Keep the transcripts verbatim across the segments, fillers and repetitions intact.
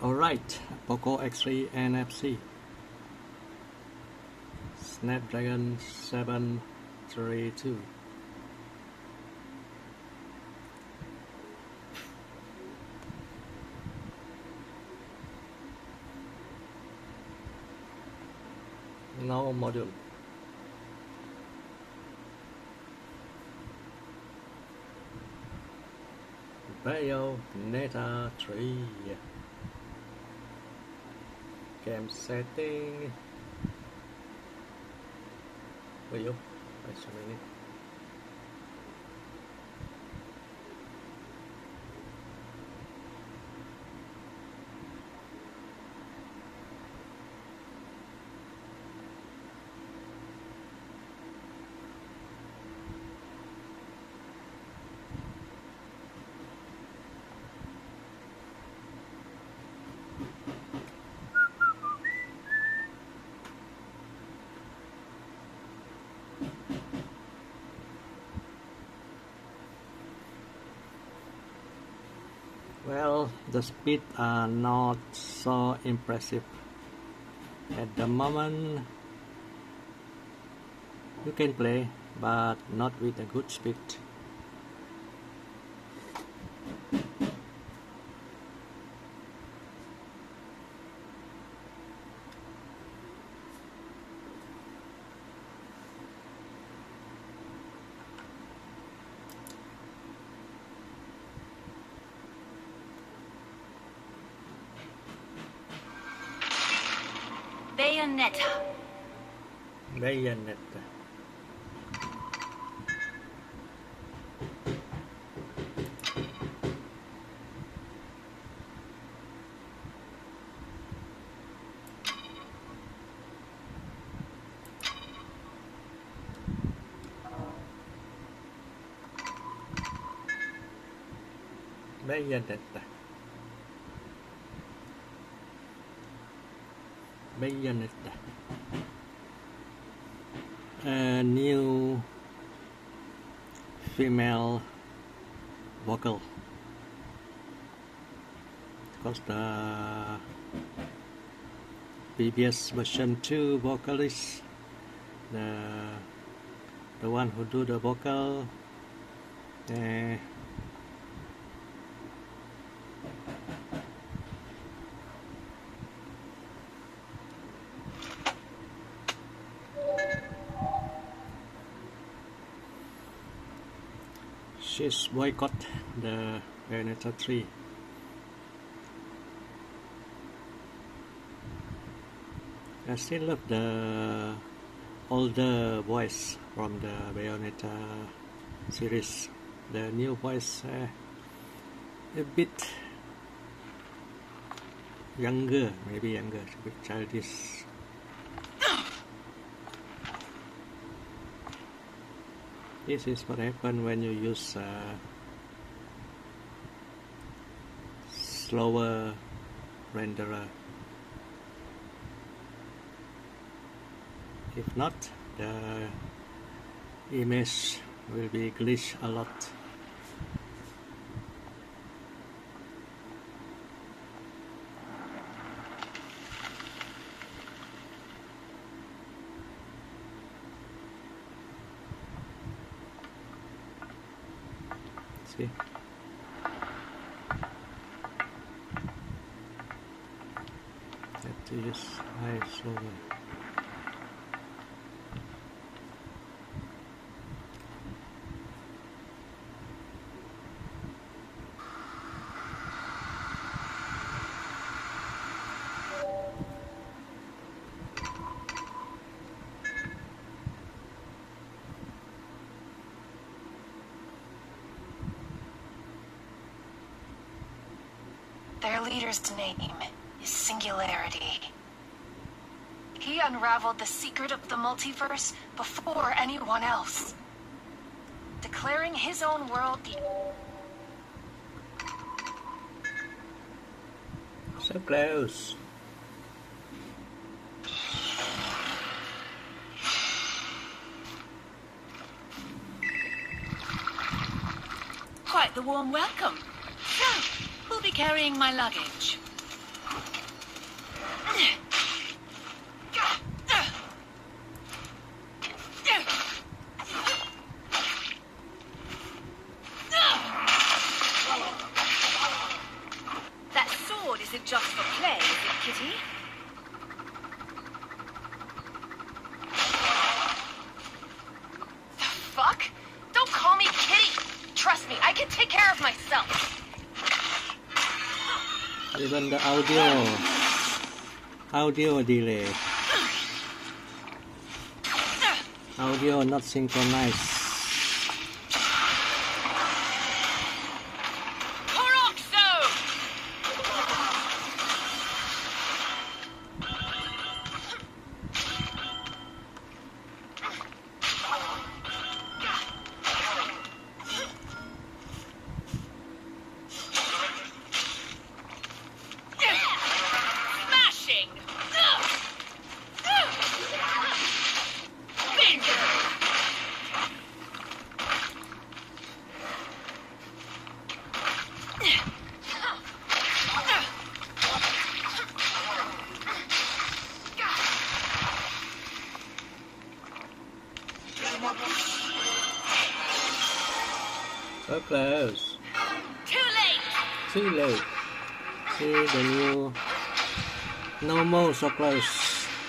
Alright, Poco X three N F C Snapdragon seven thirty-two. No module. Bayonetta three. Game setting. Wait, you? Wait a minute. Well, the speed are not so impressive at the moment. You can play, but not with a good speed. Bayonetta. Bayonetta. Bayonetta. Bayonetta. A new female vocal, because the previous version two vocalist, the the one who do the vocal, uh, she's boycott the Bayonetta three. I still love the older voice from the Bayonetta series. The new voice uh, a bit younger, maybe younger, a bit childish. This is what happens when you use uh, slower renderer. If not, the image will be glitch a lot. See? Have to use high slower. Their leader's name is Singularity. He unraveled the secret of the multiverse before anyone else, declaring his own world the... So close. Quite the warm welcome. So, who'll be carrying my luggage? That sword isn't just for play, is it, Kitty? The fuck? Don't call me Kitty! Trust me, I can take care of myself. Even the audio audio delay. Audio not synchronized. So close. Too late. Too late. See the new no more so close.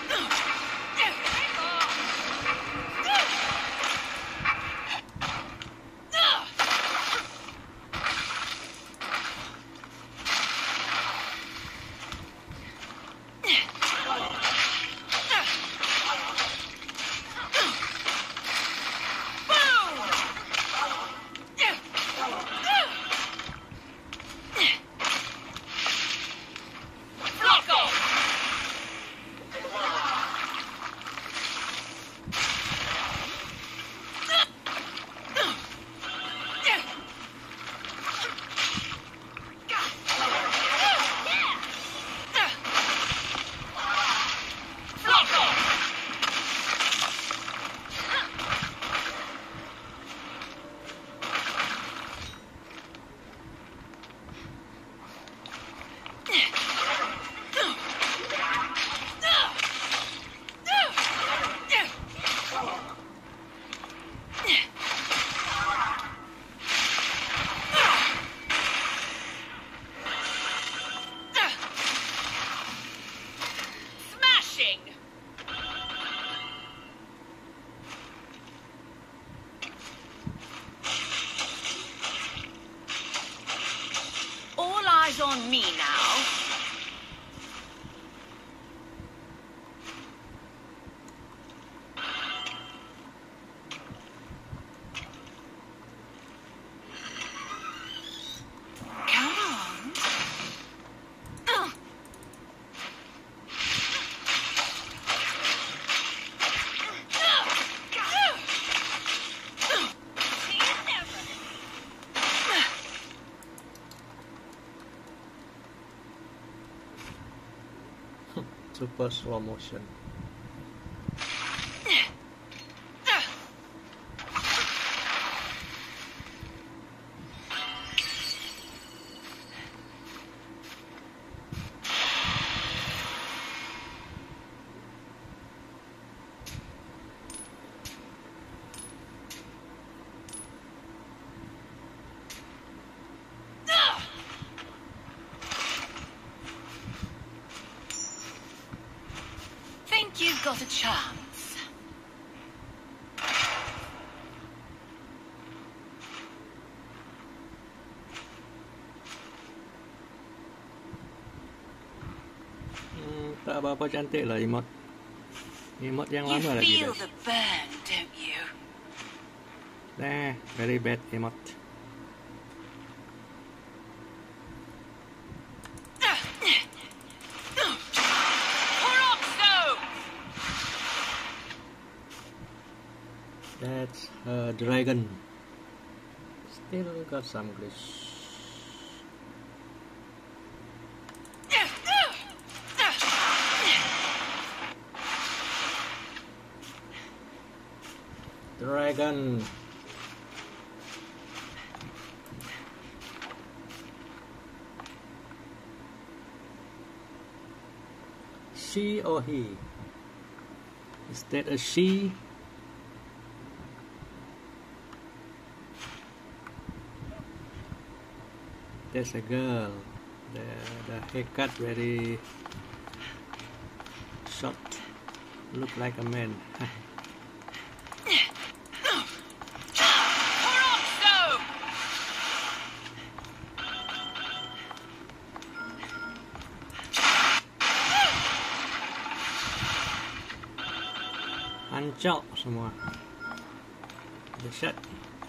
On me now. Come on. Uh. Super slow motion. You've got a chance. Hmm, tak apa-apa cantik lah emote. Emote yang You lama lagi feel best. the burn, don't you? Nah, very bad emote. That's a dragon. Still got some glitch. Dragon. She or he? Is that a she? There's a girl. The, the haircut very short. Look like a man. Hancok semua. Dahsyat.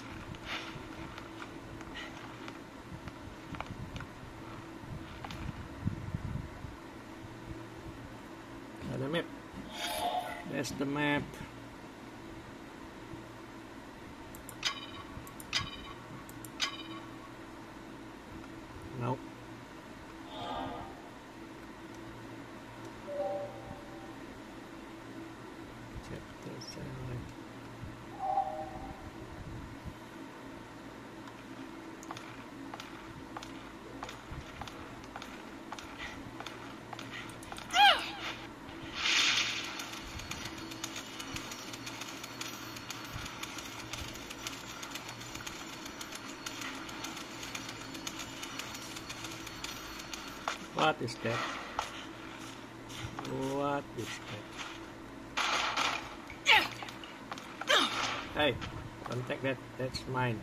Ada map. That's the map. Nope. Chapter seven. What is that? What is that? Hey, don't take that. That's mine.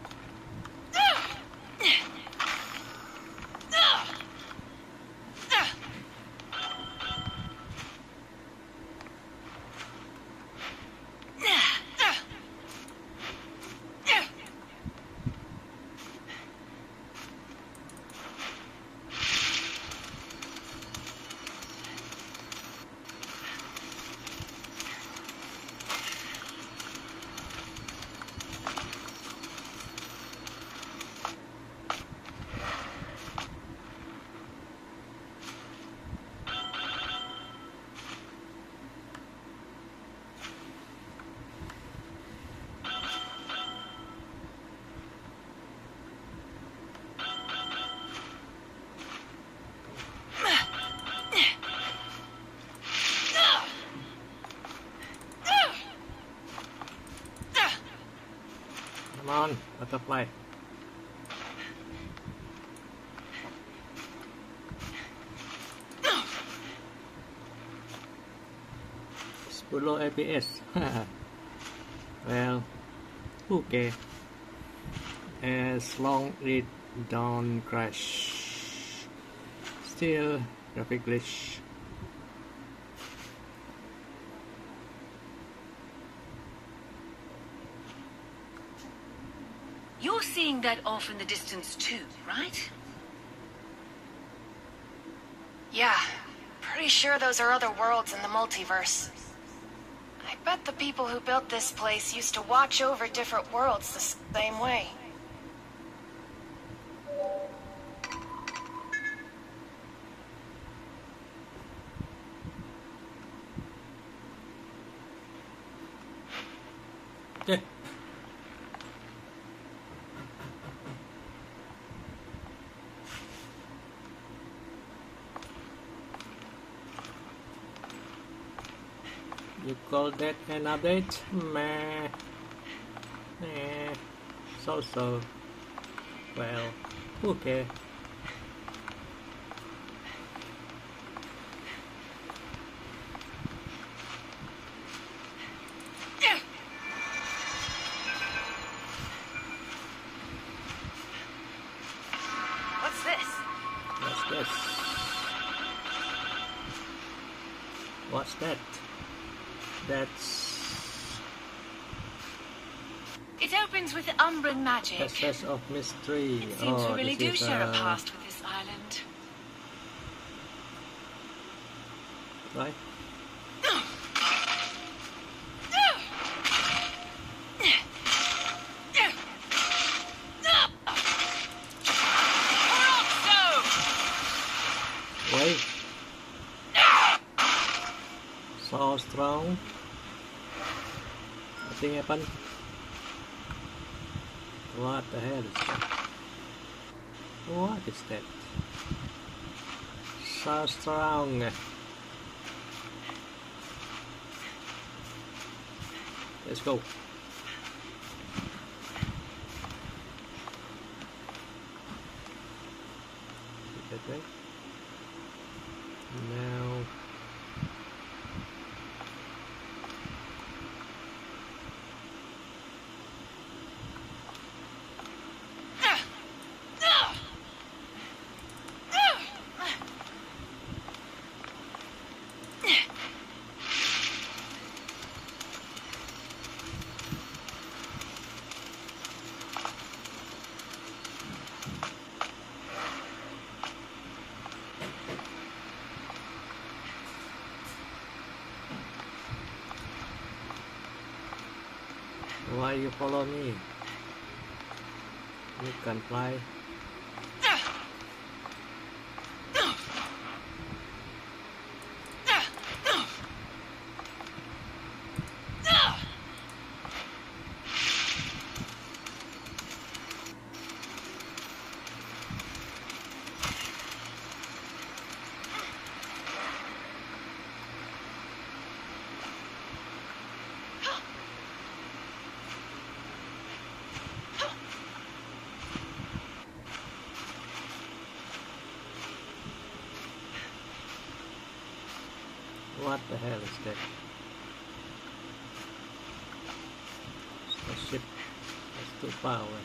Come on, butterfly. ten F P S. Well, okay. As long it don't crash. Still graphic glitch. You're seeing that off in the distance too, right? Yeah, pretty sure those are other worlds in the multiverse. I bet the people who built this place used to watch over different worlds the same way. Okay. You call that an update? Meh. Eh. So so. Well, okay. What's this? What's this? What's that? That's It opens with Umbran magic. Access of Mystery. It seems Oh, we really this do is, share uh, a past with this island. Right? Wait. So strong. Nothing happened. What the hell is that? What is that? So strong. Let's go. That way. Now why you follow me? You can fly. What the hell is that? The ship is too far away.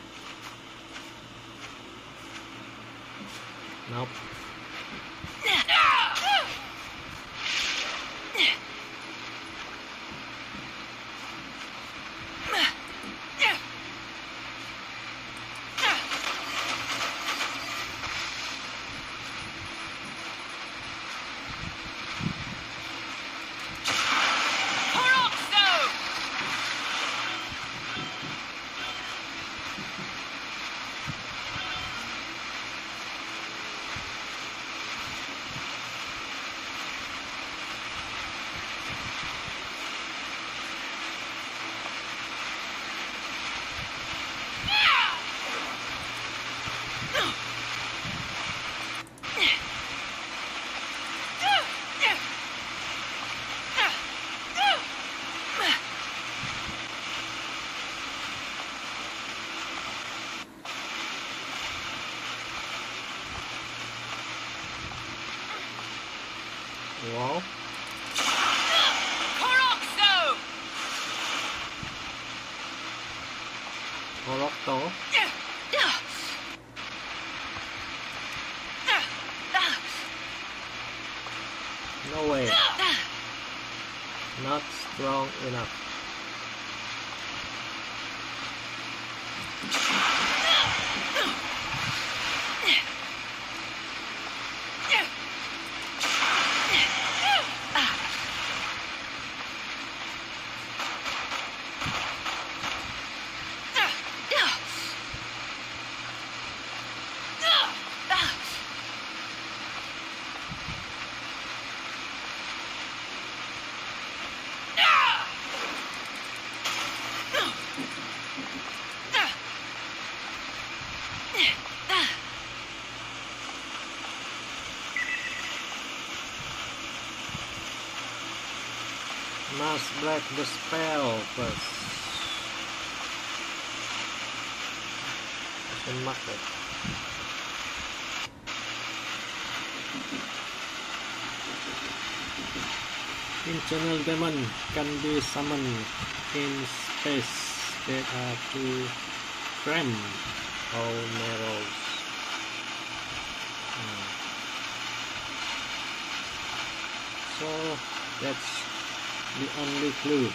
Nope. Wow. Corocto! Corocto? No way. Not strong enough. Must break the spell first. I can mark it. Internal demon can be summoned in space that are too cramped or narrow. Hmm. So that's the only clue.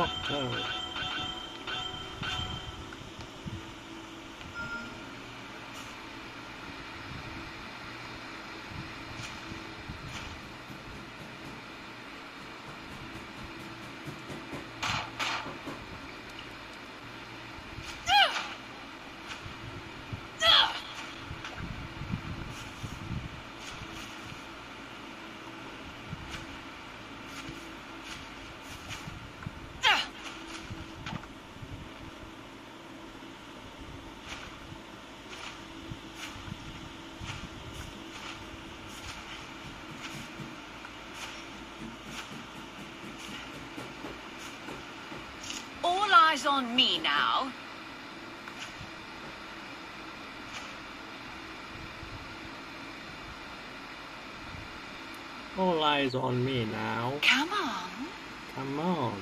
vocal. All eyes on me now. All eyes on me now. Come on. Come on.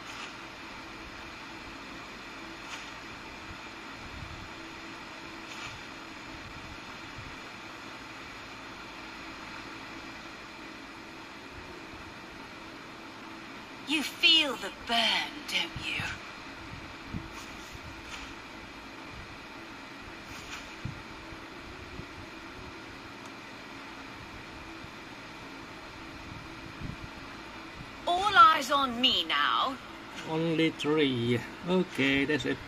You feel the burn, don't you? All eyes on me now. Only three. Okay, that's it.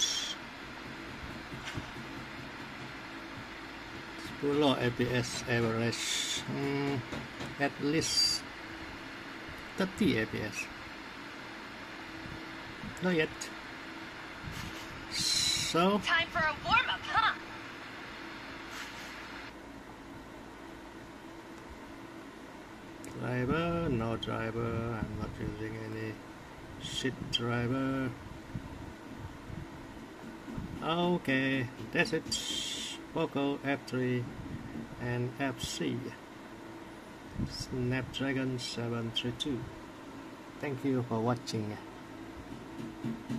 Below F P S average. Mm, at least thirty F P S. Not yet. So Time for a warm-up, huh? driver, no driver. I'm not using any shit driver. Okay, that's it. Vocal F three and F C. Snapdragon seven thirty-two. Thank you for watching.